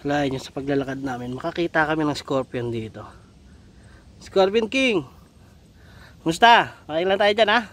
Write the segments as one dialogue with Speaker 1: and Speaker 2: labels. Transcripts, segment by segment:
Speaker 1: Lain nyo sa paglalakad namin, makakita kami ng scorpion dito. Scorpion King! Musta? Okay lang tayo dyan ha?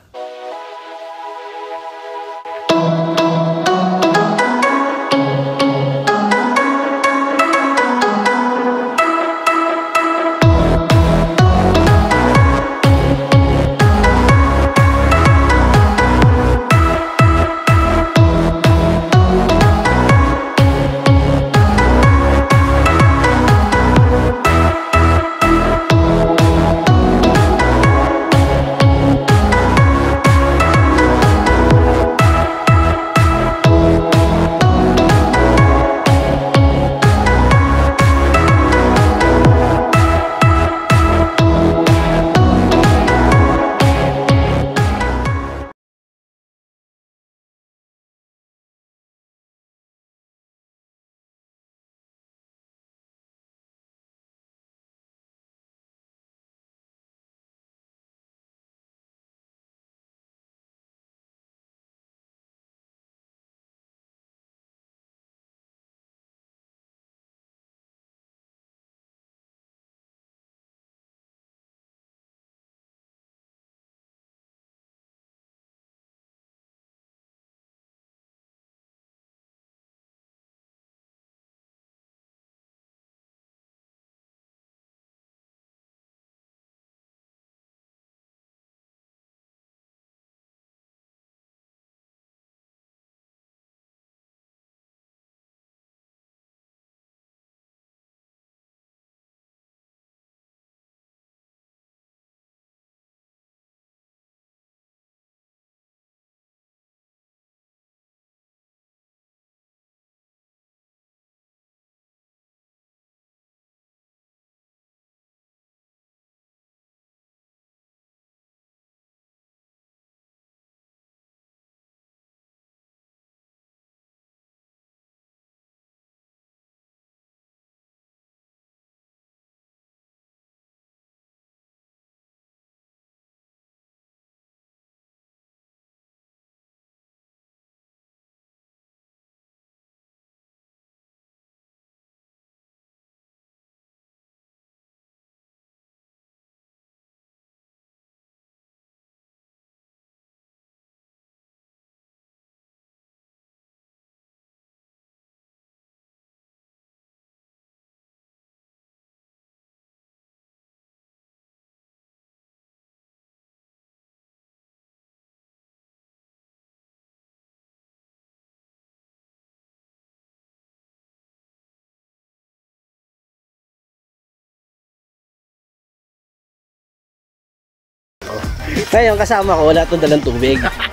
Speaker 1: Ngayon kasama ko, wala itong dalang tubig.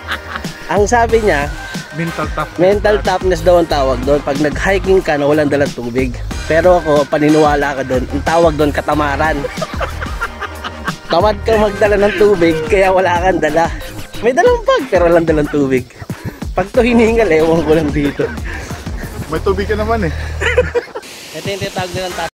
Speaker 1: Ang sabi niya, mental toughness daw ang tawag doon pag nag-hiking ka na walang dalang tubig. Pero ako, paniniwala ka doon, ang tawag doon katamaran. Tamad ka magdala ng tubig kaya wala kang dala. May dalang bag pero walang dalang tubig. Pag to hiningal, ewan ko lang dito.
Speaker 2: May tubig ka naman eh.
Speaker 1: Ito yung tinatawag nilang